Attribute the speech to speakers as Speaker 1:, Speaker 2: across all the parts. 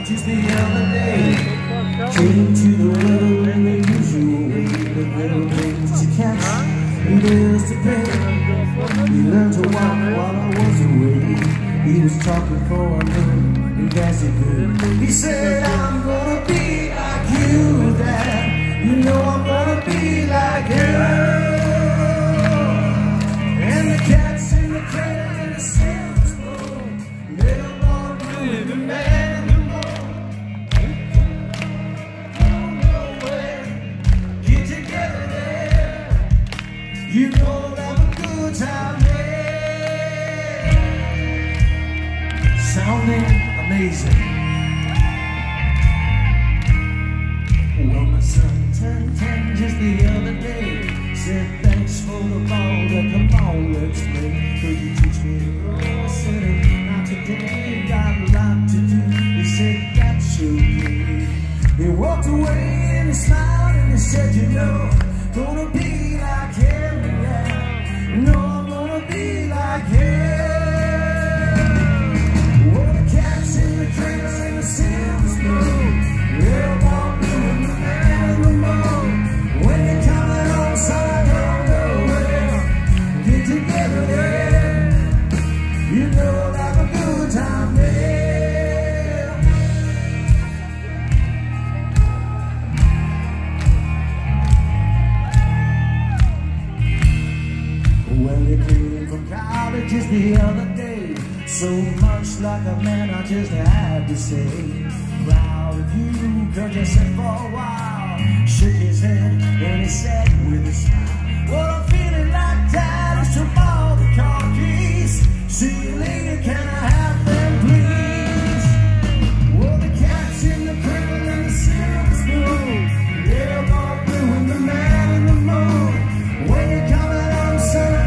Speaker 1: just the other day. Change to the weather in the usual way. The little things to catch and bills to pay. He learned to walk while I was away. He was talking for a minute, and that's it good. He said, I'm gonna be like you, Dad. You know I'm gonna be like you. And the cats in the cradle and the silver spoon, they'll walk with the man no more. Don't go away, get together there. You know we'll have a good time there. Sounding amazing. Well, my son turned 10 just the other day. Said thanks for the ball, but come on, let's play. Could you teach me to grow? I said, not today, got a lot to do. He said, that's okay. He walked away and he smiled and he said, you know, gonna be like him, yeah. No, I'm gonna be like him. Well, he came from college just the other day. So much like a man, I just had to say, proud of you, cause you said for a while. Shook his head and he said with a smile, well, I'm feeling like that. It's tomorrow the car keys. See you later, can I have them please? Well, the cat's in the cradle and the silver spoon, they're all ruin the man in the moon. When you're coming home, son,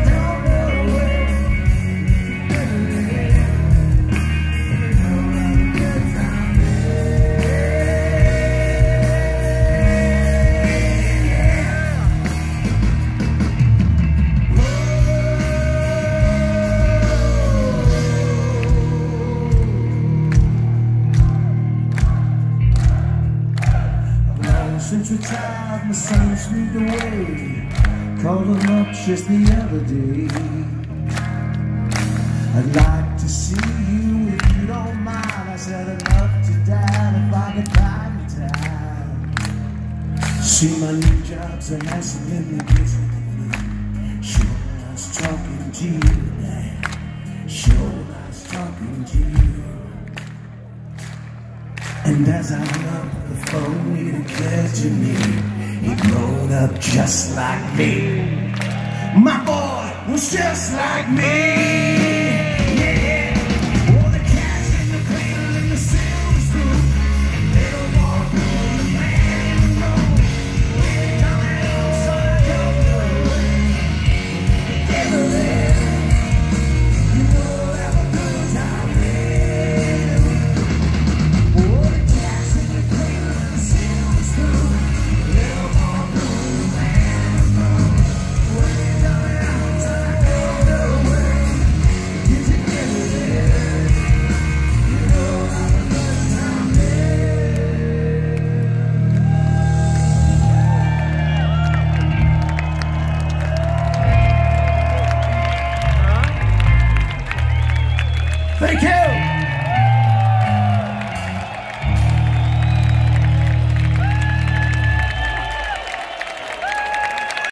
Speaker 1: since retired, my son's moved away. Called him up just the other day. I'd like to see you if you don't mind. I said enough to die if I could find the time. See, my new job's a nice and let me get you. Sure, I was talking to you now. Sure, I was talking to you. And as I hung up the phone, he declared to me, he'd grown up just like me. My boy was just like me. Yeah. Oh, the cat's in the cradle and the silver spoon, they don't walk with the man in the moon. When you're coming home, son, I don't know where. Together there, you know we'll have a good time there. Oh, the cat's in the cradle and the silver spoon, they don't walk with the man in the moon. When you're coming home, son, I don't know where. Get together there, you know we'll have a good time there. Thank you.